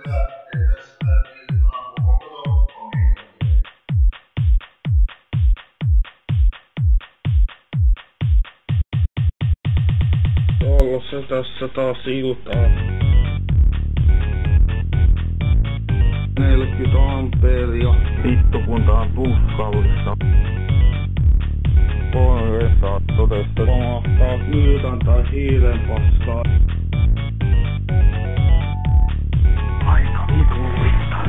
Tuolla se tässä taas iltaa. 40 ampeeria. Vittu kun tää on tuskallista. 3 todesta. Pamahtaa kyytän tai hiilen paskaa. Aika vitullista.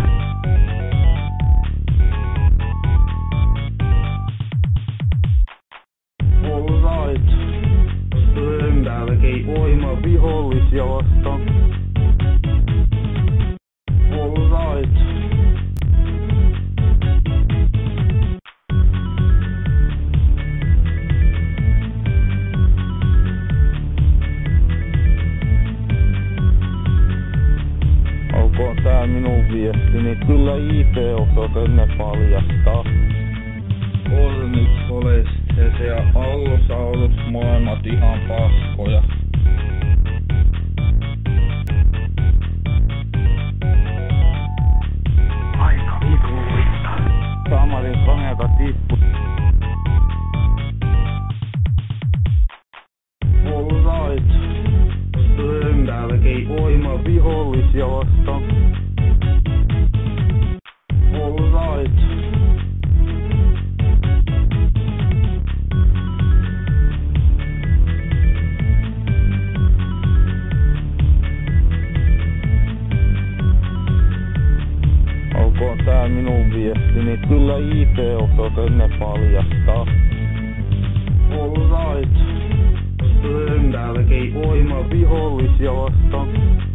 All right. Röndälkei voima Vihollisia vastaan. all right. Olkoon tää minun viestini. Kyllä IP-osoite paljastaa. Ornits oleste ja Allosaurus molemmat ihan paskoja. Aika vitullista. Samarin koneelta tippu. All right. Röndälkei voima Vihollisia vastaan. all right. Olkoon tää minun viestini. Kyllä IP-osoite paljastaa. all right. Röndälkei voima Vihollisia vastaan.